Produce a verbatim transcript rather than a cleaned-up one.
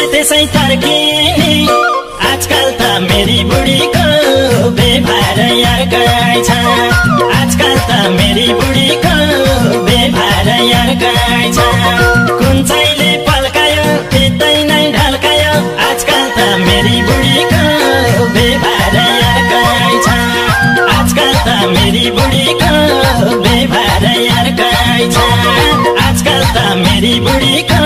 त्यसै तर्किने आजकल त मेरी बुढीको व्यवहार अर्कै छ आजकल त मेरी बुढीको व्यवहार अर्कै छ कुन चाहिँले पल्कायो त्यतै नै ढल्कायो आजकल त मेरी बुढीको व्यवहार अर्कै छ आजकल त मेरी बुढीको व्यवहार अर्कै छ आजकल त मेरी बुढीको